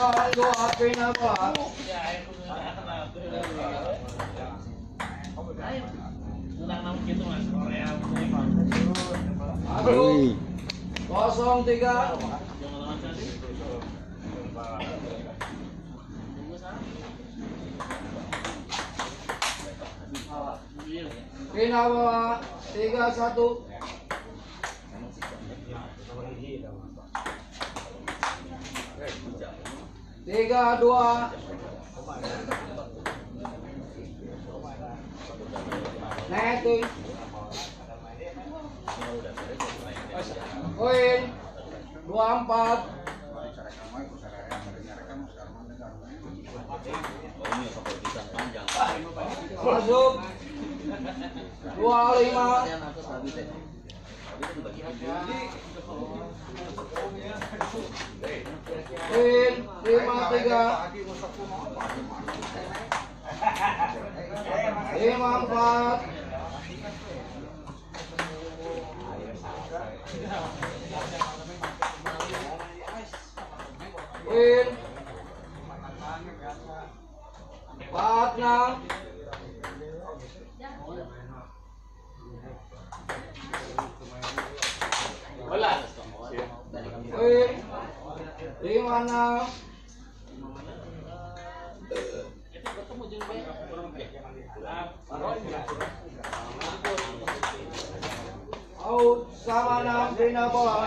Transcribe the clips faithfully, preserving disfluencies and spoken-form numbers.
kosong dua pina bola. Masuk kosong tiga. Pina bola tiga satu. Tiga dua. Netting. Poin dua empat. Masuk dua lima. Poin lima tiga. Lima empat. Win empat enam. Win lima enam. Out sama enam pindah bola.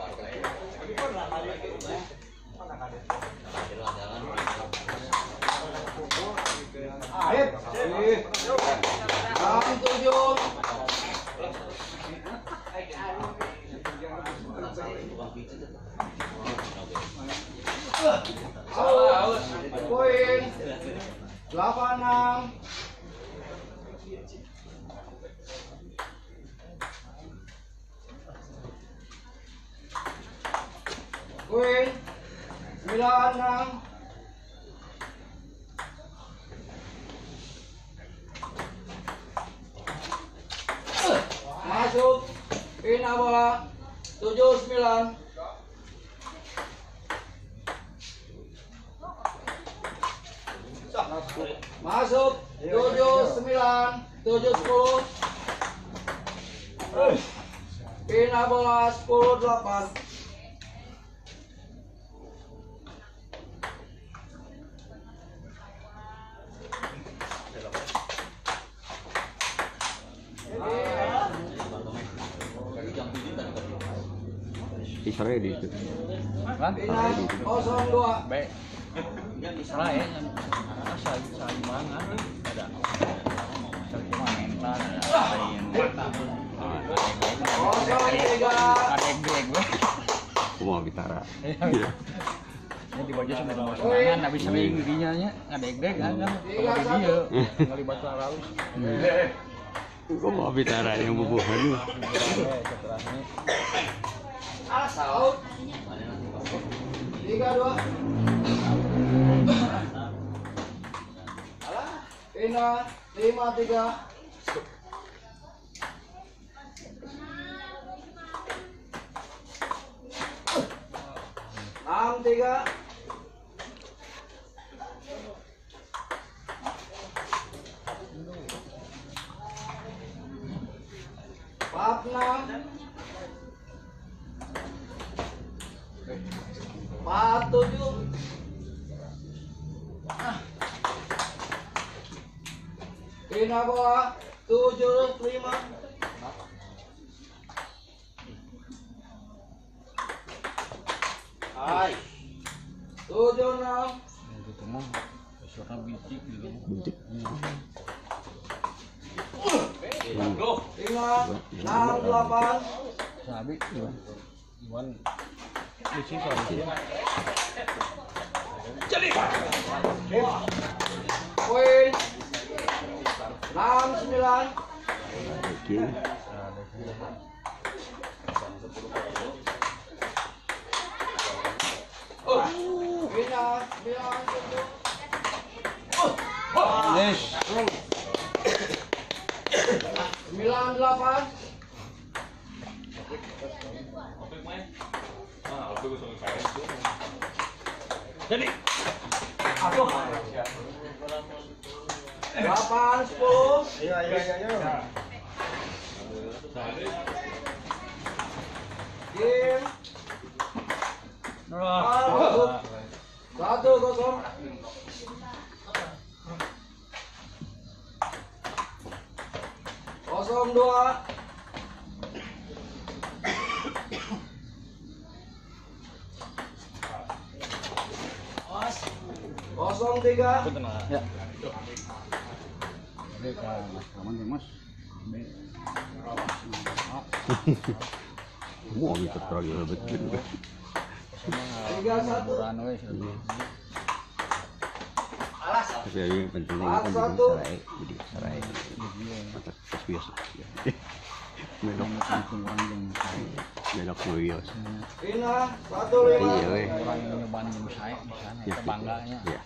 Aib. enam tujuh. Out. Poin delapan enam. Poin sembilan enam. Masuk pindah bola tujuh sembilan. Masuk tujuh sembilan. Tujuh sepuluh. Pindah bola sepuluh delapan. Isra di itu. Kosong dua. Baik. Isra ya. Asal asal mana? Ada. Cuma mental ada lain. Kosong tiga. Ada geng gue. Aku mau bicara. Ini di baju sama sama semangat, tapi sering dirinya nya ada geng kan? Kalau dia ngelibat lalu. Aku mau bicara yang bubuhan. Asal tiga dua. Pindah lima tiga. Enam tiga. Empat enam. Empat tujuh. Pindah bola tujuh lima. Hai. Tujuh enam. Ketemu. Suara bintik gitu. Bintik. Lima enam delapan. Sabi Iwan. Iwan. Di sini soalnya. Jadi. Poin enam sembilan. Oke. Pindah sembilan tujuh. Yes. Sembilan delapan. Jadi. Aku. Delapan sepuluh. Ayo ayo ayo ayo. Game. Satu. Satu kosong. Kosong dua. Kosong tiga. Ya. Mas. Mau gitu lagi betul. Tiga satu. Tapi yang penting kan jadi sarai, jadi sarai. Mata biasa. Melok langsung orang yang melok kurios. Pina satu lima. Iya weh. Orang yang nyobain saya di sana itu bangganya. Iya.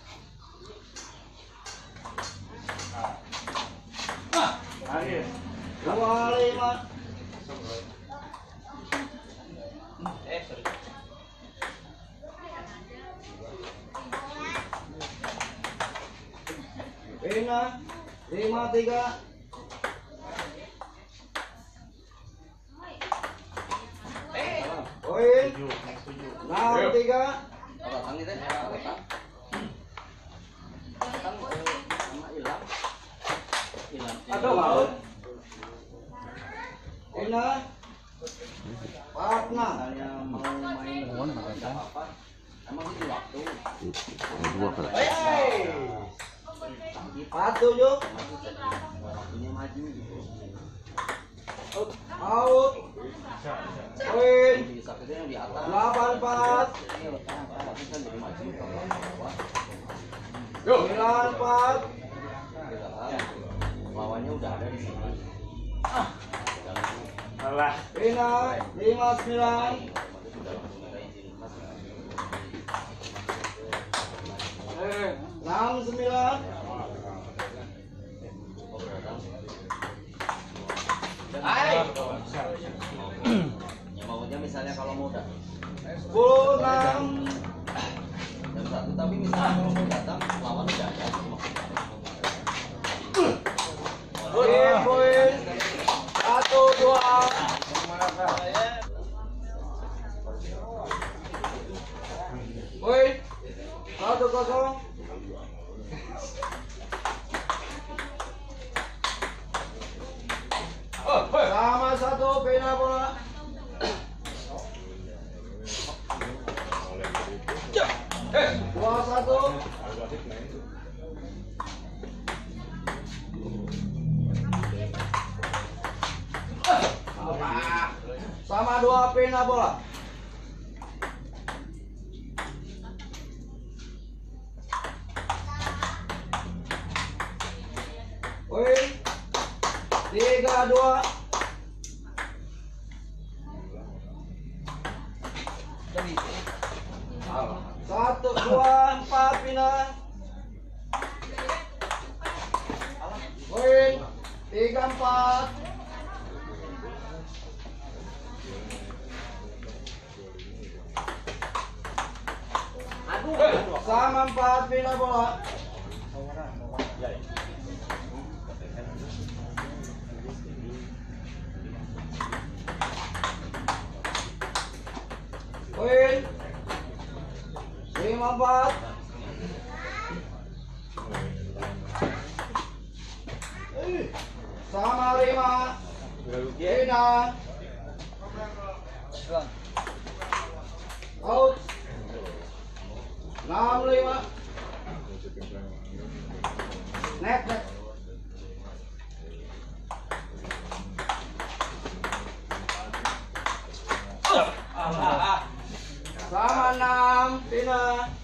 Dua lima. Pina lima tiga. Poin enam tiga. Ada laut. Pina empat enam. Dua per. Empat tujuh. Out. Poin delapan empat. Sembilan empat. Lawannya udah ada di sini. Pina lima sembilan. Enam sembilan. Ya maunya misalnya kalau mau datang Sepuluh enam. jam satu, tapi misalnya kalau mau datang lawan udah ada. Poin poin satu dua. Poin satu kosong. Sama satu pena bola. Dua satu. Sama dua pena bola. Poin tiga dua. Satu dua empat pina. Poin tiga empat. Sama empat pina bola. Poin lima empat. Sama lima. Pina. Out. Enam lima. Net net. Sama enam. Pina.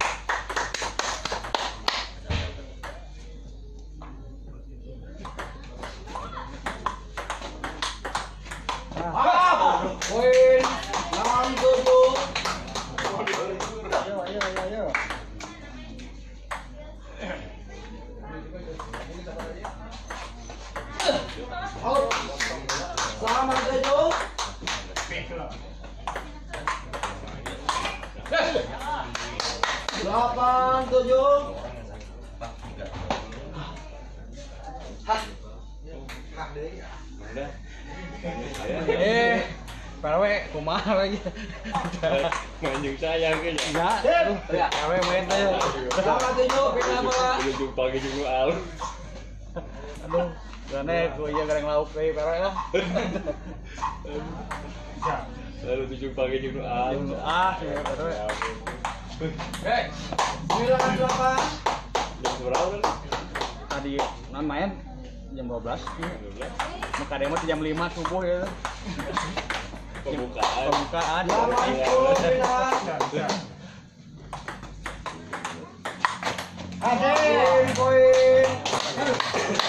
Poin enam tujuh. Ayo ayo ayo ayo. Out. Sama tujuh. delapan tujuh. Eh, Parwe kumaha lagi. Manjung sayang ke ya. Enggak, aduh, Parwe main teh. Delapan tujuh kenapa? Ujung pagi juga al. Aduh, gane ku ieu gareng lauk deui Parwe lah. Lalu ujung pagi juga al. Ah, ya Parwe. Eh, sembilan delapan. Jam berapa kan? Tadi non main jam dua belas. dua belas. Maka demo jam lima subuh ya. Pembukaan. Pembukaan. Delapan puluh sembilan. Hadir poin.